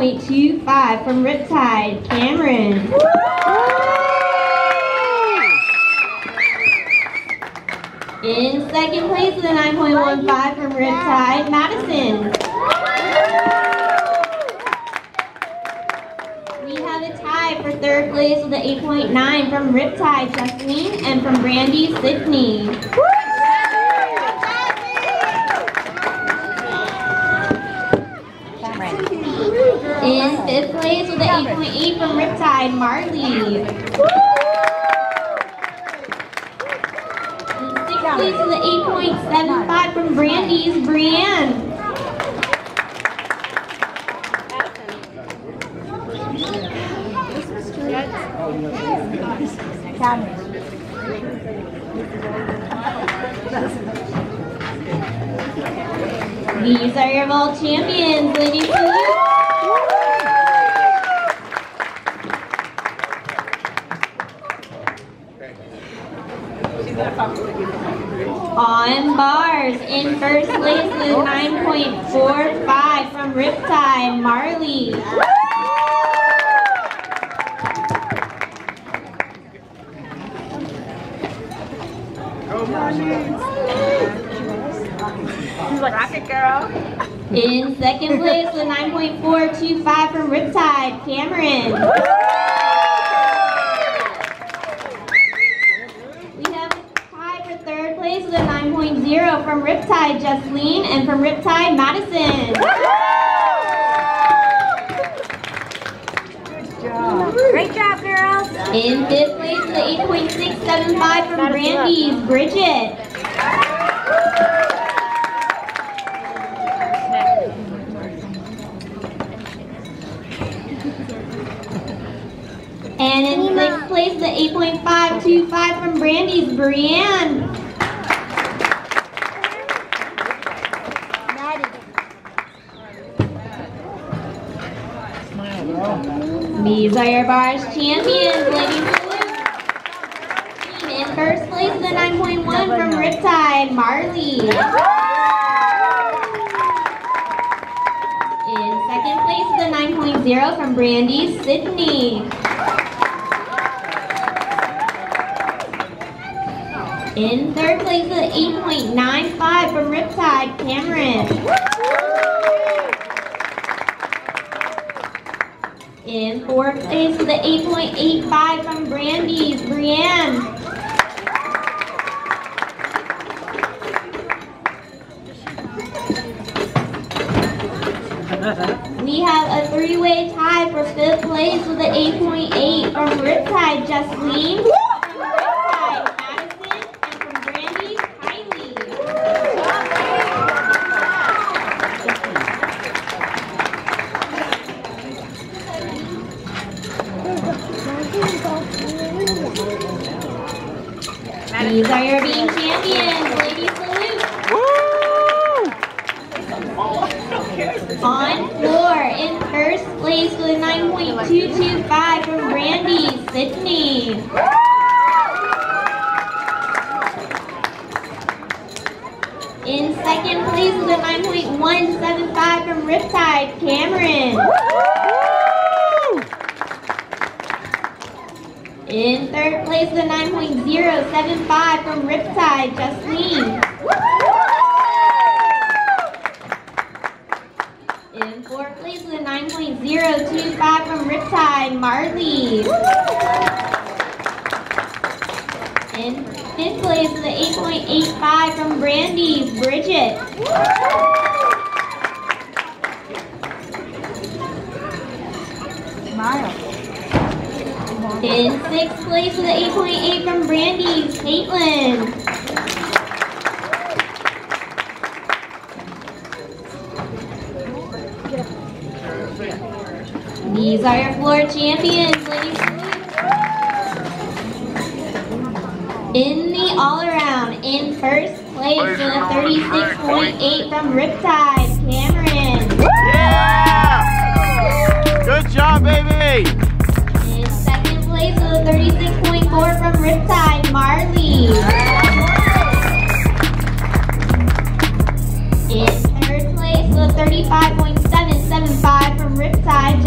9.25 from Riptide, Kamryn. In second place with a 9.15 from Riptide, Madison. We have a tie for third place with an 8.9 from Riptide, Justine, and from Brandy, Sydney. In fifth place with an 8.8 from Riptide, Marley. In sixth place with an 8.75 from Brandy's, Brianne. These are your vault champions, ladies and gentlemen. On bars, in first place with 9.45 from Riptide, Marley. Rocket girl. In second place with 9.425 from Riptide, Kamryn. We have a tie for third place with a 9.0 from Riptide, Justine, and from Riptide, Madison. Good job. Great job, girls. In fifth place with an 8.675 from Brandy's, Bridget. And in sixth place, the 8.525 from Brandy's, Brianne. These are your bars champions, ladies and gentlemen. In first place, the 9.1 from Riptide, Marley. In second place, the 9.0 from Brandy's, Sydney. In third place, the 8.95 from Riptide, Kamryn. In fourth place, the 8.85 from Brandy's, Brianne. We have a three-way tie for fifth place with the 8.8 from Riptide, Justine. These are your beam champions, ladies salute. On floor, in first place with a 9.225 from Brandy, Sydney. In second place with a 9.175 from Riptide, Kamryn. In third place, the 9.075 from Riptide, Justine. In fourth place, the 9.025 from Riptide, Marley. In fifth place, the 8.85 from Brandy, Bridget. Smile. In sixth place with an 8.8 from Brandy, Caitlin. These are your floor champions, ladies. In the all-around, in first place with a 36.8 from Riptide, Kamryn. Yeah! Good job, baby! In second place with a 36.4 from Riptide, Marley. In third place with a 35.775 from Riptide,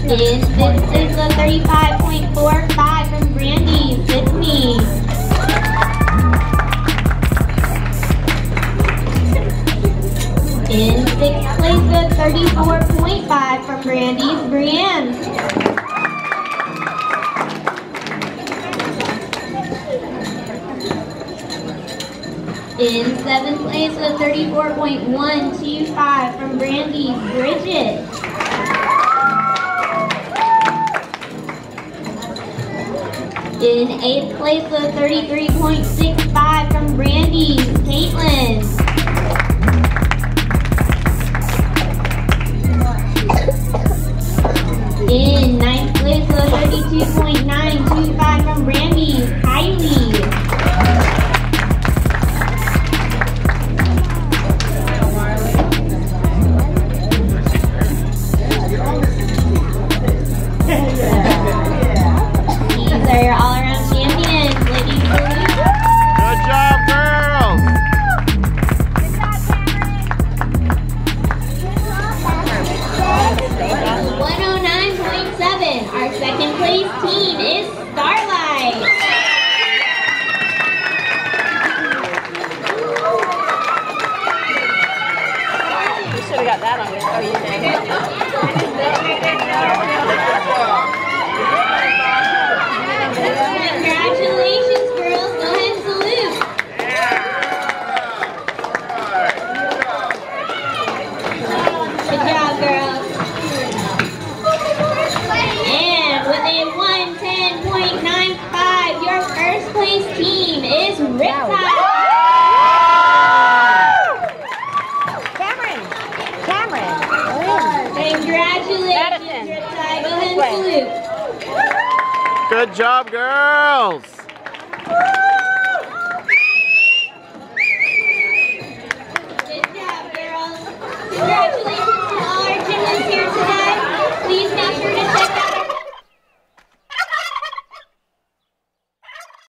In 5th place with 35.45 from Brandy Sydney. In 6th place with 34.5 from Brandy's Brienne. In 7th place with 34.125 from Brandy's Bridget. In 8th place with 33.65 from Brandy's Caitlin. In 9th place with 32.925 from Brandy's Kylie. These are your all-around champions, ladies. Good job, girls. Good job, Kamryn. 109.7. Our second place team is Starlight. You should have got that on your. Oh, you did. Congratulations, girls. Go ahead and salute. Good job, girls. And with a 110.95, your first place team is Riptide. Kamryn. Kamryn. Congratulations, Riptide. Go ahead and salute. Good job, girls.